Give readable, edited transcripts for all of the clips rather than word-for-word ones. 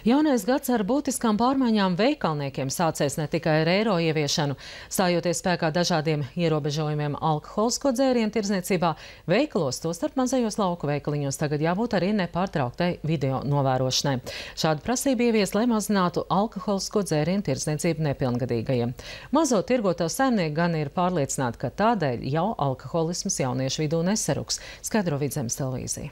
Jaunais gads ar būtiskām pārmaiņām veikalniekiem sācies ne tikai ar eiro ieviešanu. Stājoties spēkā dažādiem ierobežojumiem alkoholisko dzērienu tirdzniecībā, veikalos, tostarp mazajos lauku veikaliņos, tagad jābūt arī nepārtrauktai video novērošanai. Šādu prasību ievies, lai mazinātu alkoholisko dzērienu tirdzniecību nepilngadīgajiem. Mazo tirgotāju saimnieki gan ir pārliecināti, ka tādēļ jau alkoholisms jauniešu vidū nesaruks, skaidro Vidzemes televīzija.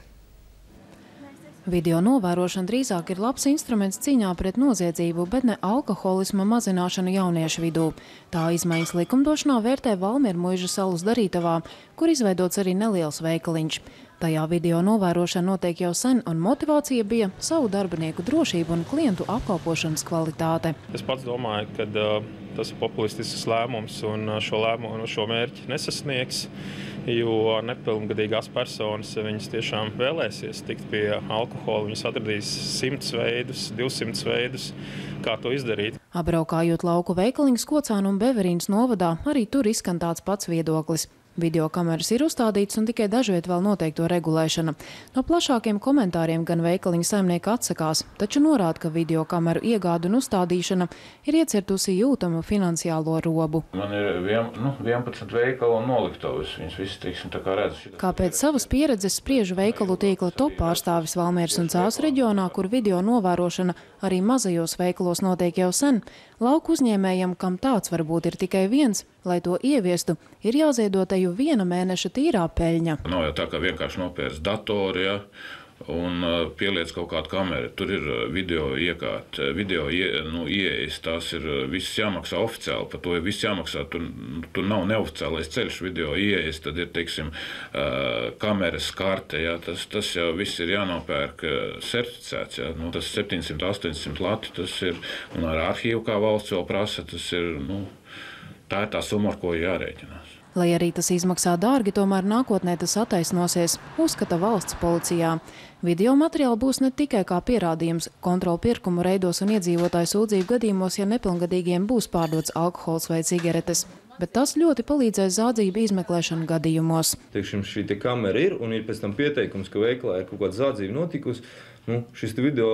Video novērošana drīzāk ir labs instruments cīņā pret noziedzību, bet ne alkoholisma mazināšanu jauniešu vidū. Tā izmaiņas likumdošanā vērtē Valmiermuižas salas Darītavā, kur izveidots arī neliels veikaliņš. Tajā video novērošana notiek jau sen, un motivācija bija savu darbinieku drošību un klientu apkalpošanas kvalitāte. Es pats domāju, ka tas ir populistisks lēmums un šo mērķi nesasniegs, jo nepilngadīgās personas, viņas tiešām vēlēsies tikt pie alkohola, viņas atradīs 100 veidus, 200 veidus, kā to izdarīt. Apbraukājot lauku veikaliņus Kocānu un Beverīnas novadā, arī tur izskan tāds pats viedoklis. Video kameras ir uzstādītas un tikai dažviet vēl notiek to regulēšana. No plašākiem komentāriem gan veikaliņa saimnieki atsakās, taču norāda, ka video kameru iegāde un uzstādīšana ir iecirtusi jūtamu finansiālo robu. Man ir 11 veikalu un noliktavis. Viņas visi, teiksim, tā kā redz. Kā pēc savas pieredzes spriežu veikalu tīkla top pārstāvis Valmieras un Cēsu reģionā, kur video novērošana arī mazajos veikalos notiek jau sen, lauku uzņēmējam, kam tāds varbūt ir tikai viens, lai to ieviestu, ir jāziedo teju 1 mēneša tīrā peļņa. Nav jau tā, ka vienkārši nopērts datori, ja, un pieliec kaut kādu kameru. Tur ir video iekārta, ieejas, tās ir viss jāmaksā oficiāli, par to ir viss jāmaksā. Tur nav neoficiālais ceļš video ieejas, tad ir, teiksim, kameras karte, ja, tas jau viss ir jānopērk certificēts, ja. Tas 700-800 lati, tas ir, un ar arhīvu, kā valsts vēl prasa, tas ir, tā ir tā summa, ar ko jārēķinās. Lai arī tas izmaksā dārgi, tomēr nākotnē tas attaisnosies, uzskata valsts policijā. Video materiāli būs ne tikai kā pierādījums kontrolu pirkumu reidos un iedzīvotāju sūdzību gadījumos, ja nepilngadīgiem būs pārdots alkohols vai cigaretes, bet tas ļoti palīdzēs zādzību izmeklēšanu gadījumos. Teiksim, šī kamera ir un ir pēc tam pieteikums, ka veikalā ir kaut kāda zādzība notikusi. Šis video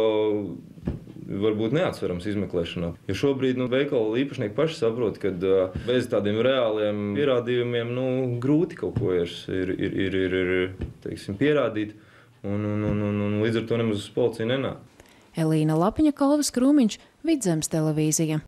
varbūt neatsverams izmeklēšanā. Jo šobrīd veikala īpašnieki paši saprot, ka bez tādiem reāliem pierādījumiem grūti kaut ko ir teiksim, pierādīt, un līdz ar to nemaz uz policiju nenāk. Elīna Lapiņa, Kalvis Krūmiņš, Vidzemes televīzija.